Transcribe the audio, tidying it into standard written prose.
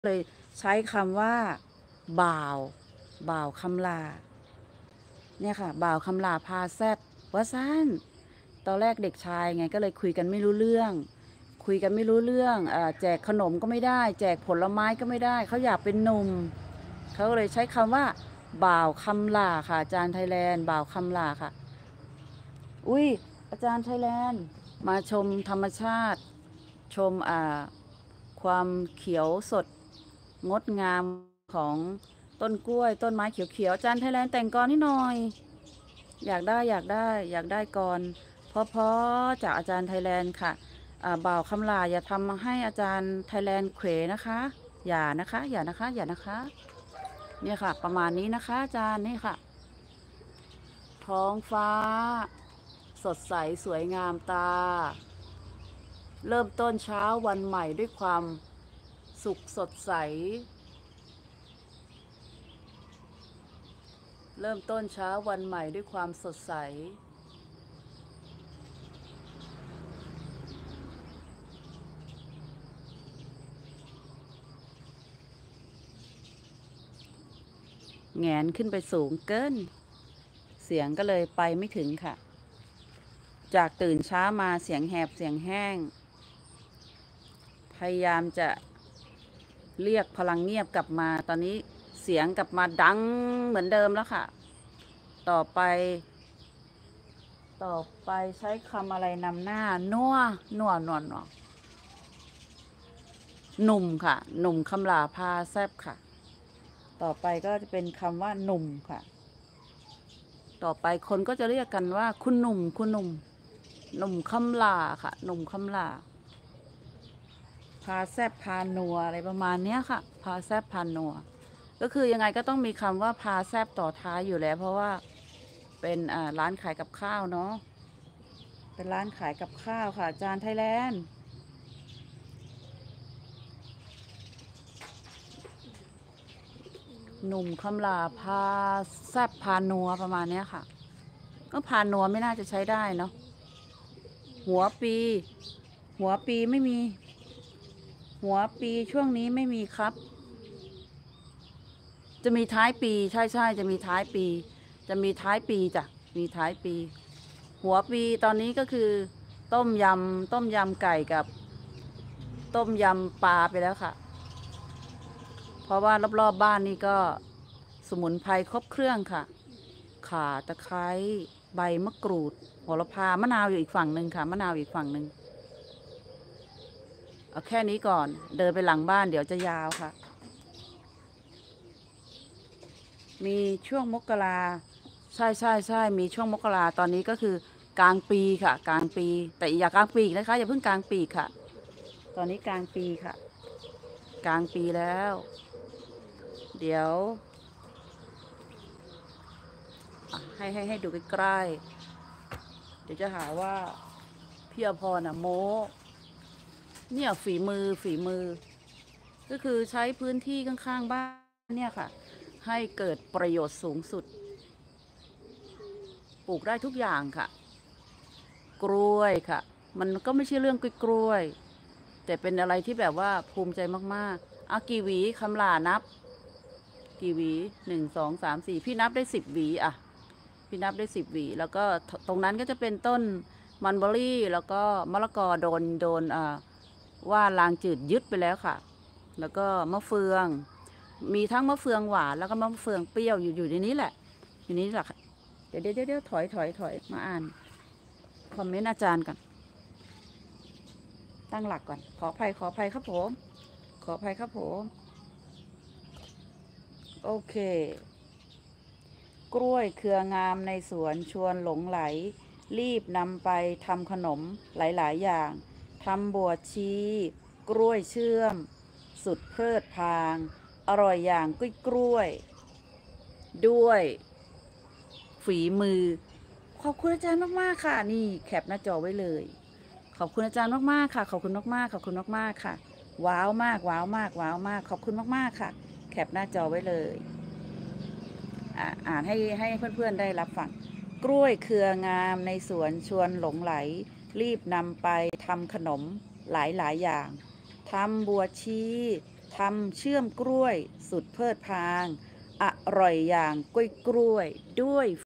เลยใช้คำว่าบ่าวบ่าวคำลาเนี่ยค่ะบ่าวคำลาพาแซบว่าสั้นตอนแรกเด็กชายไงก็เลยคุยกันไม่รู้เรื่องแจกขนมก็ไม่ได้แจกผลไม้ก็ไม่ได้เขาอยากเป็นหนุ่มเขาเลยใช้คำว่าบ่าวคำลาค่ะอาจารย์ไทยแลนด์บ่าวคำลาค่ะอุ้ยอาจารย์ไทยแลนด์มาชมธรรมชาติชมความเขียวสดงดงามของต้นกล้วยต้นไม้เขียวๆอาจารย์ไทยแลนด์แต่งกลอนนิดหน่อยอยากได้กลอนเพราะๆจากอาจารย์ไทยแลนด์ค่ะบ่าวคำลาอย่าทำให้อาจารย์ไทยแลนด์เขวนะคะอย่านะคะเนี่ยค่ะประมาณนี้นะคะอาจารย์นี่ค่ะท้องฟ้าสดใสสวยงามตาเริ่มต้นเช้าวันใหม่ด้วยความสุขสดใสเริ่มต้นเช้าวันใหม่ด้วยความสดใสแงนขึ้นไปสูงเกินเสียงก็เลยไปไม่ถึงค่ะจากตื่นเช้ามาเสียงแหบเสียงแห้งพยายามจะเรียกพลังเงียบกลับมาตอนนี้เสียงกลับมาดังเหมือนเดิมแล้วค่ะต่อไปใช้คำอะไรนำหน้านัวหนุ่มค่ะหนุ่มคำลาพาแซบค่ะต่อไปก็จะเป็นคำว่าหนุ่มค่ะต่อไปคนก็จะเรียกกันว่าคุณหนุ่มหนุ่มคำลาค่ะหนุ่มคำลาพาแซบพานัวอะไรประมาณเนี้ยค่ะพาแซบพานัวก็คือยังไงก็ต้องมีคำว่าพาแซบต่อท้ายอยู่แล้วเพราะว่าเป็นร้านขายกับข้าวเนาะเป็นร้านขายกับข้าวค่ะอาจารย์ไทยแลนด์หนุ่มคำลาพาแซบพานัวประมาณเนี้ยค่ะก็พานัวไม่น่าจะใช้ได้เนาะหัวปีไม่มีหัวปีช่วงนี้ไม่มีครับจะมีท้ายปีใช่จะมีท้ายปีจ้ะมีท้ายปีหัวปีตอนนี้ก็คือต้มยำไก่กับต้มยำปลาไปแล้วค่ะเพราะว่ารอบๆบ้านนี่ก็สมุนไพรครบเครื่องค่ะข่าตะไคร้ใบมะกรูดโหระพามะนาวอยู่อีกฝั่งหนึ่งค่ะมะนาวอีกฝั่งหนึ่งเอาแค่นี้ก่อนเดินไปหลังบ้านเดี๋ยวจะยาวค่ะมีช่วงมกราใช่มีช่วงมกราตอนนี้ก็คือกลางปีค่ะกลางปีแต่อย่ากลางปีกนะคะอย่าเพิ่งกลางปีค่ะตอนนี้กลางปีค่ะกลางปีแล้วเดี๋ยวให้ดูใกล้ๆเดี๋ยวจะหาว่าพี่อภรณ์โม้เนี่ยฝีมือก็คือใช้พื้นที่ข้างๆบ้านเนี่ยค่ะให้เกิดประโยชน์สูงสุดปลูกได้ทุกอย่างค่ะกล้วยค่ะมันก็ไม่ใช่เรื่องกล้วยแต่เป็นอะไรที่แบบว่าภูมิใจมากๆเอากี่หวีคำลานับกี่หวี1 2 3 4พี่นับได้10 หวีอะพี่นับได้10 หวีแล้วก็ตรงนั้นก็จะเป็นต้นมันเบอรี่แล้วก็มะละกอโดนว่าลางจืดยึดไปแล้วค่ะแล้วก็มะเฟืองมีทั้งมะเฟืองหวานแล้วก็มะเฟืองเปรี้ยวอยู่ในนี้แหละอยู่นี้แหละเดี๋ยวถอยมาอ่านคอมเมนต์อาจารย์ก่อนตั้งหลักก่อนขออภัยครับผมขออภัยครับผมโอเคกล้วยเครืองามในสวนชวนหลงไหลรีบนำไปทำขนมหลายๆอย่างทำบวชชีกล้วยเชื่อมสุดเพลิดพรางอร่อยอย่างกล้วยด้วยฝีมือขอบคุณอาจารย์มากๆค่ะนี่แคปหน้าจอไว้เลยขอบคุณอาจารย์มากๆค่ะขอบคุณมากๆค่ะว้าวมากขอบคุณมากๆค่ะแคปหน้าจอไว้เลยอ่านให้เพื่อนๆได้รับฟังกล้วยเครืองามในสวนชวนหลงไหลรีบนำไปทำขนมหลายอย่างทำบัวชีทำเชื่อมกล้วยสุดเพลิดพรางอร่อยอย่างกล้วยด้วย